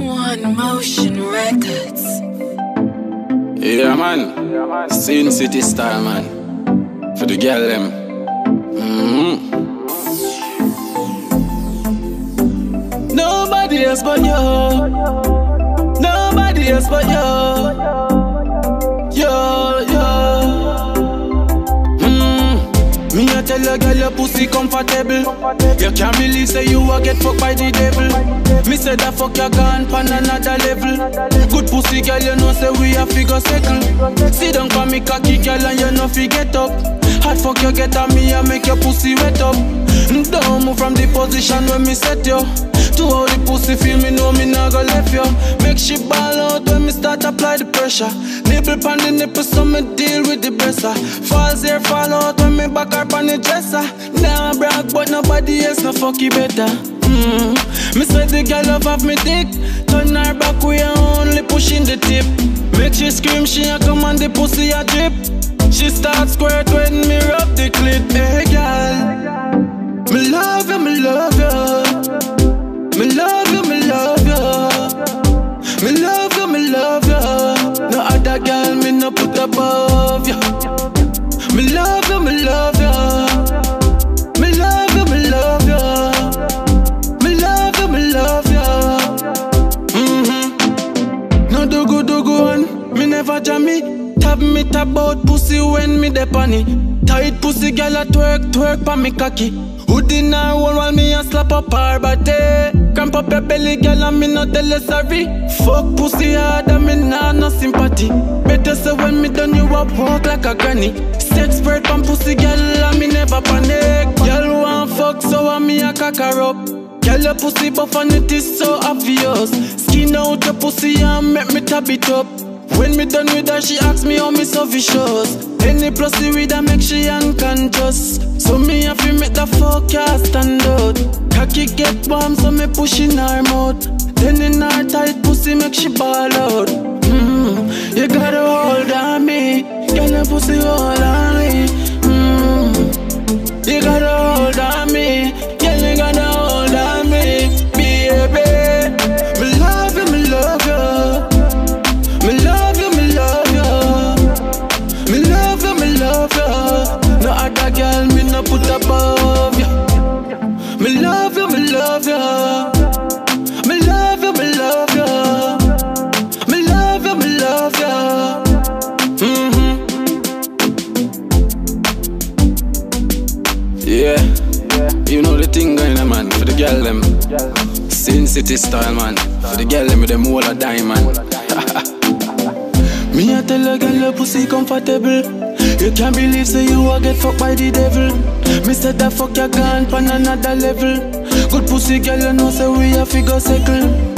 One Motion Records. Yeah, man. Sin City style, man. For the girl, them. Nobody else but you. Nobody else but you. Me a tell a girl your pussy comfortable. You can't believe say you a get fucked by the devil. Me say that fuck you gone pan another level. Good pussy girl, you know say we a figure settle. Sit down for me cocky girl and you know fi get up. Hard fuck you get on me and make your pussy wet up. Don't move from the position when me set you. To how the pussy feel, me know me nah go left you. Make she ball out when me start apply the pressure. Nipple pon the nipple so me deal with the presser. Falls here fall out when me back up on the dresser. Nah brag but nobody else no fuck you better. Me sweat the girl off of me dick. Turn her back we are only pushing the tip. Make she scream she a come on the pussy a drip. She start squirt when me rub the clit. Hey girl, me love you, me love you. Me love you, me love you. Me love you, me love you. No other girl me no put above you. Me love you, me love you. Me love you, me love you. Me love you, me love you. No do one, me never jam me. Tap me tap out pussy when me dep on it. Tight pussy girl a twerk pa me cocky. Hood in her hole while me a slap up her body. Cramp up your belly girl and me no tell you sorry. Fuck pussy hard and me nah no sympathy. Better say when me done you up walk like a granny. Sex spread from pussy girl and me never panic. Girl want fuck so and me a cock her up. Girl your pussy buff and it is so obvious. Skin out your pussy and make me tap it up. When me done with her, she asks me how me so vicious. Any pussy with her make she unconscious. So me have to make the forecast stand out. Cocky get warm so me push in her mouth. Then in her tight pussy make she ball out. You gotta hold on me. Girl your pussy hold on me. You gotta hold on me. Girl you gotta hold on me. Baby, me love you, me love you. Me love you, me love you. Me love you, me love you. No other girl me no put above you. Me love you, me love you. Me love you, me love you. Me love you, me love you. Yeah, you know the thing going on, man. For the girl them, Sin City style, man. For the girl them with them wall of diamond. Me a tell a girl your pussy comfortable. You can't believe say you a get fucked by the devil. Me said that fuck you gone pan another level. Good pussy girl you know say we a figure circle.